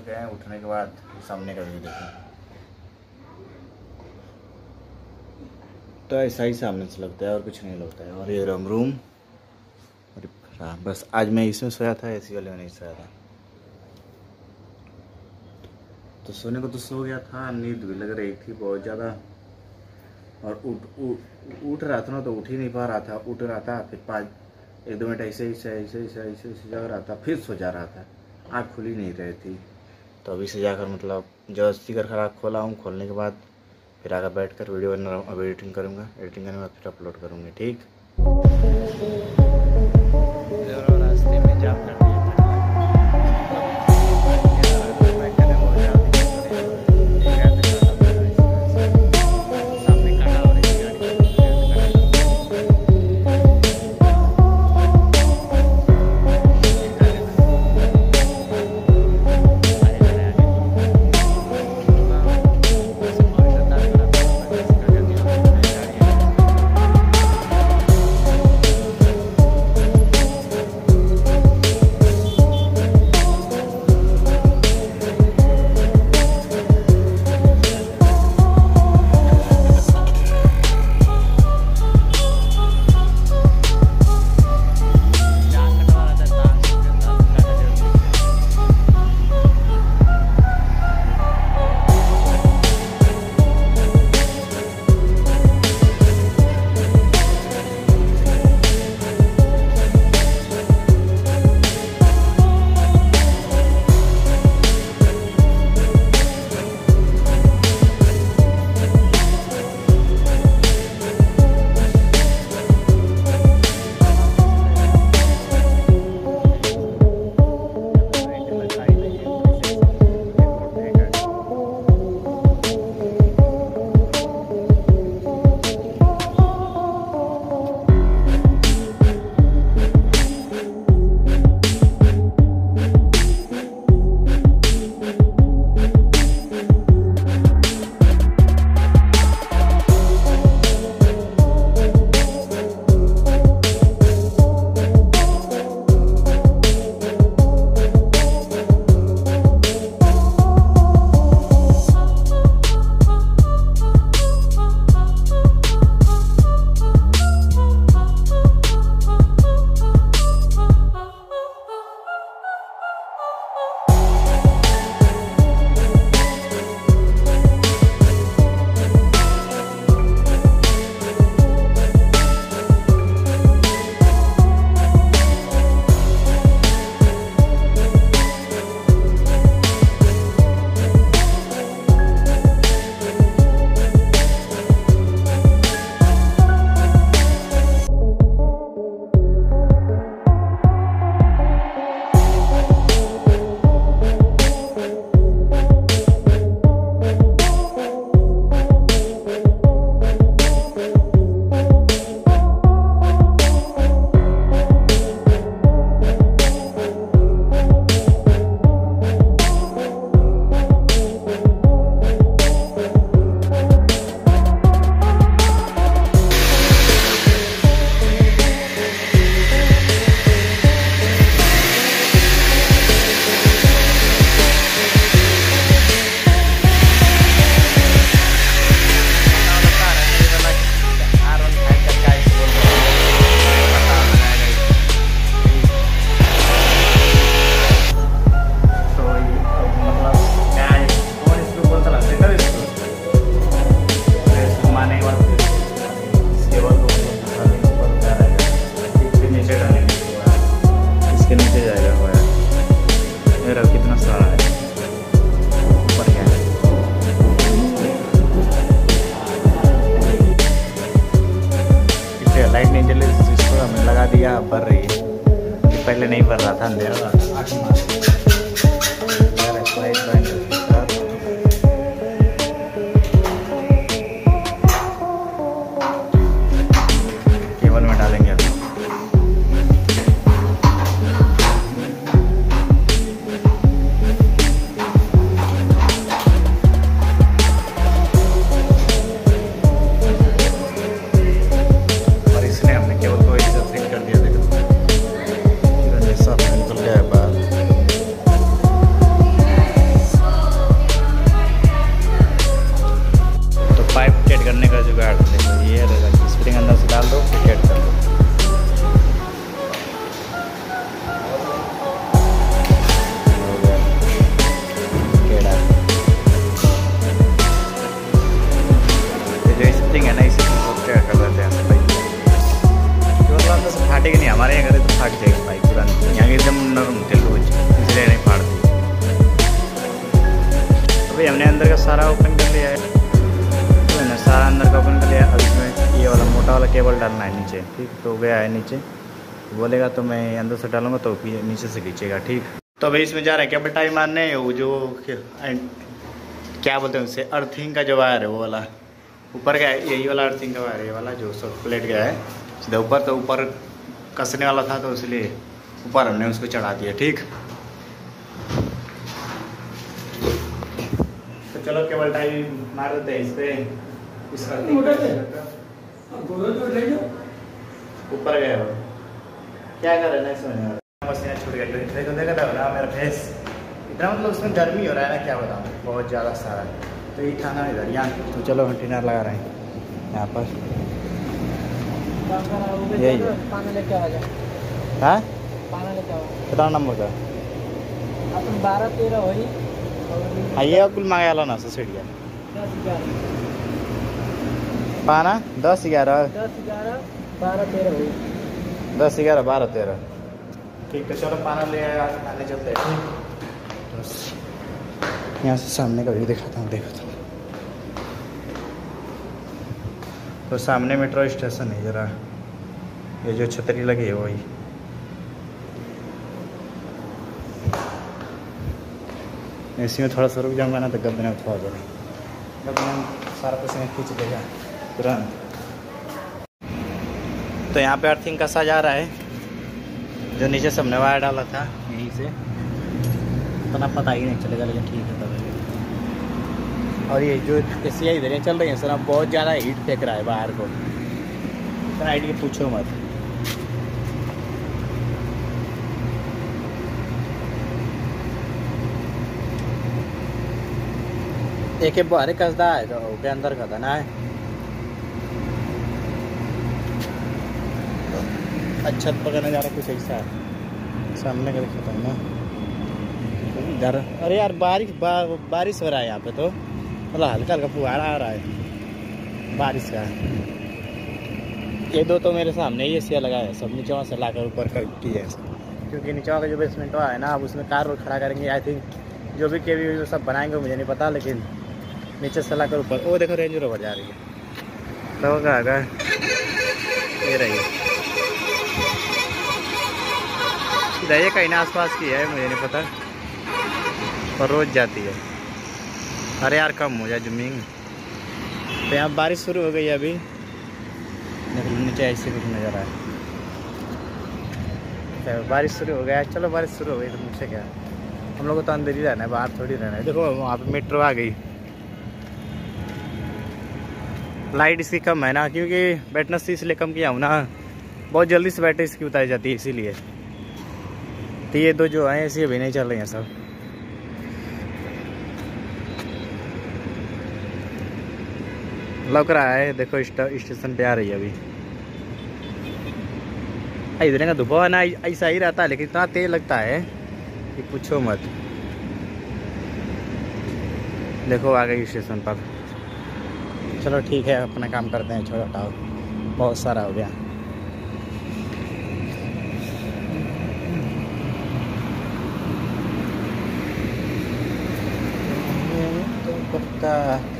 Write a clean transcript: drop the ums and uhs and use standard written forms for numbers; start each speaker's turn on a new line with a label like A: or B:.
A: गए हैं, उठने के बाद सामने का व्यू देखें तो ऐसा ही सामने से लगता है और कुछ नहीं लगता है। और ये रूम और बस आज मैं इसमें सोया था, एसी वाले में नहीं सोया था। तो सोने को तो सो गया था, नींद भी लग रही थी बहुत ज़्यादा। और उठ रहा था ना तो उठ ही नहीं पा रहा था, उठ रहा था फिर 1-2 मिनट ऐसे जग रहा था, फिर सो जा रहा था, आँख खुली नहीं रही थी। तो अभी से जाकर मतलब जबरदस्ती कर आँख खोला हूँ। खोलने के बाद फिर आकर बैठकर वीडियो बना रहा हूँ। अब एडिटिंग करूँगा, एडिटिंग करने के बाद फिर अपलोड करूँगी। ठीक, रास्ते में जाम कर दिया। दिया भर रही है, पहले नहीं भर रहा था, अंधेरा केबल में डालेंगे अभी। और इसने हमने केबल को एक फिट कर दिया, देखो सब निकल गया है। भाई हमने अंदर का सारा ओपन कर लिया है, तो मैंने सारा अंदर का ओपन कर लिया। अब इसमें ये वाला मोटा वाला केबल डालना है नीचे, ठीक। तो गया है नीचे, बोलेगा तो मैं अंदर से डालूंगा तो नीचे से खींचेगा, ठीक। तो भाई इसमें जा रहे हैं केबल टाई मारने, वो जो क्या बोलते हैं उससे, अर्थिंग का जो वायर है वो वाला ऊपर गया है। यही वाला अर्थिंग का वायर है, ये वाला जो सब प्लेट गया है सीधा ऊपर। तो ऊपर कसने वाला था तो इसलिए ऊपर हमने उसको चढ़ा दिया, ठीक। तो चलो केबल टाई मार देते हैं इस पे, ऊपर गया हो क्या कर रहे हैं इसमें, पसीना छूट गया। देखो देखा था ना मेरा फेस इतना, मतलब उसमें गर्मी हो रहा है ना, क्या बताऊँ, बहुत ज़्यादा सारा। तो ये खाना इधर यहाँ, तो चलो कंटेनर लगा रहे हैं यहाँ पर, यही है। हाँ 15 नंबर का
B: 12-13 हो
A: हाँ, ये कुल मांगे वाला ना ससीढ़िया पाना 10-11 12-13 ठीक है। चलो पाना ले आया, खाने चलते हैं। यहाँ से सामने का व्यू दिखाता हूँ, देखो तो सामने मेट्रो स्टेशन है जरा, ये जो छतरी लगी है वही। इसी में थोड़ा सा रुक जाऊँगा ना तो गद्दे में थोड़ा जाए, गद्दे में सारा पसीना खींच देगा तुरंत। तो यहाँ पे अर्थिंग कसा जा रहा है, जो नीचे सबने वायर डाला था यहीं से, इतना पता ही नहीं चलेगा, लेकिन ठीक है तब। और ये जो एसिया इधर चल रही है सर, बहुत ज़्यादा हीट फेंक रहा है बाहर को, इतना हीट के पूछो मत। एक बाहर कसदा है तो के अंदर का था ना है। अच्छा पकड़ने जा रहा कुछ ऐसा है, सामने का दिखाता हूँ ना इधर। अरे यार बारिश हो रहा है यहाँ पे, तो मतलब हल्का हल्का फुहारा आ रहा है बारिश का। ये दो तो मेरे सामने ही एसिया लगा है, सब नीचे से लाकर ऊपर कर किया है, क्योंकि नीचे का जो बेसमेंट हुआ है ना, अब उसमें कार खड़ा करेंगे आई थिंक, जो भी केवी सब बनाएंगे मुझे नहीं पता, लेकिन नीचे से लाकर ऊपर। वो देखो रेंज रोवर जा रही है, तो क्या ये रही ये कहीं ना आसपास की है, मुझे नहीं पता, पर रोज जाती है। अरे यार कम हो जाए जमीन। तो यहाँ बारिश शुरू हो गई है अभी, नीचे ऐसे कुछ नज़र आया। बारिश शुरू हो गया, चलो बारिश शुरू हो गई तो मुझसे क्या, हम लोग को तो अंदर ही रहना है, बाहर थोड़ी रहना है। देखो वहाँ पे मेट्रो आ गई, लाइट इसकी कम है ना, क्योंकि बैटनेस इसलिए कम किया हूँ ना, बहुत जल्दी से बैटरी इसकी उतारी जाती है इसीलिए। तो ये दो जो हैं ऐसी अभी नहीं चल रही हैं सब। लग रहा है देखो स्टेशन पे आ रही है अभी। इधर का धुपा ना ऐसा ही रहता है, लेकिन इतना तेज लगता है कि पूछो मत। देखो आ गई स्टेशन पर। चलो ठीक है, अपना काम करते हैं, छोड़ो हटाओ, बहुत सारा हो गया। पत्ता